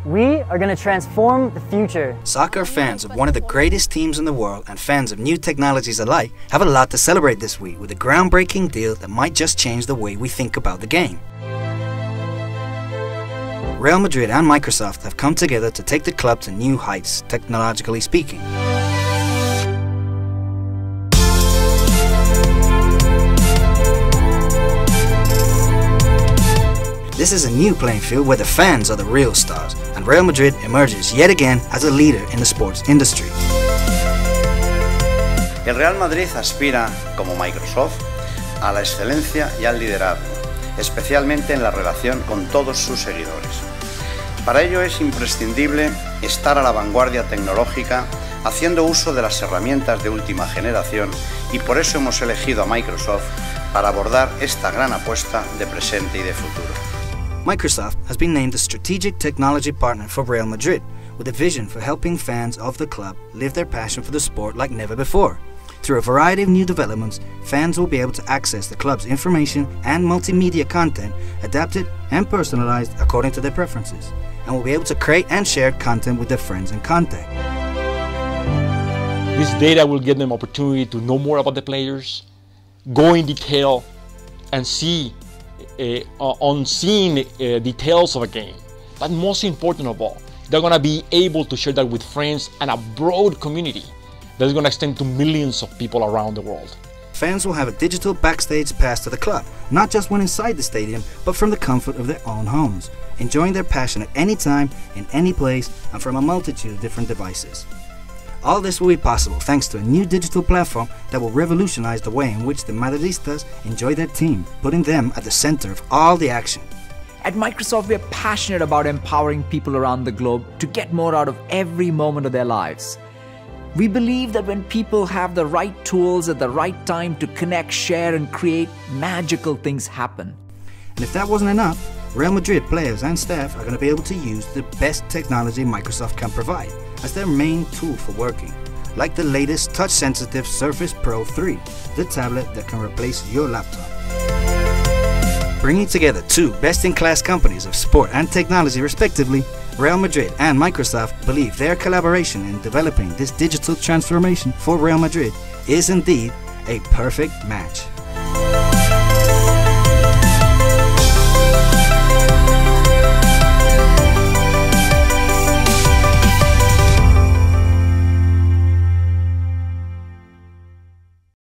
We are going to transform the future. Soccer fans of one of the greatest teams in the world and fans of new technologies alike have a lot to celebrate this week with a groundbreaking deal that might just change the way we think about the game. Real Madrid and Microsoft have come together to take the club to new heights, technologically speaking. This is a new playing field where the fans are the real stars, and Real Madrid emerges yet again as a leader in the sports industry. El Real Madrid aspira, como Microsoft, a la excelencia y al liderazgo, especialmente en la relación con todos sus seguidores. Para ello es imprescindible estar a la vanguardia tecnológica, haciendo uso de las herramientas de última generación, y por eso hemos elegido a Microsoft para abordar esta gran apuesta de presente y de futuro. Microsoft has been named the strategic technology partner for Real Madrid, with a vision for helping fans of the club live their passion for the sport like never before. Through a variety of new developments, fans will be able to access the club's information and multimedia content adapted and personalized according to their preferences, and will be able to create and share content with their friends and contact. This data will give them opportunity to know more about the players, go in detail, and see unseen details of a game. But most important of all, they're going to be able to share that with friends and a broad community that's going to extend to millions of people around the world. Fans will have a digital backstage pass to the club, not just when inside the stadium, but from the comfort of their own homes, enjoying their passion at any time, in any place, and from a multitude of different devices. All this will be possible thanks to a new digital platform that will revolutionize the way in which the Madridistas enjoy their team, putting them at the center of all the action. At Microsoft, we are passionate about empowering people around the globe to get more out of every moment of their lives. We believe that when people have the right tools at the right time to connect, share, and create, magical things happen. And if that wasn't enough, Real Madrid players and staff are going to be able to use the best technology Microsoft can provide as their main tool for working, like the latest touch-sensitive Surface Pro 3, the tablet that can replace your laptop. Bringing together two best-in-class companies of sport and technology respectively, Real Madrid and Microsoft believe their collaboration in developing this digital transformation for Real Madrid is indeed a perfect match.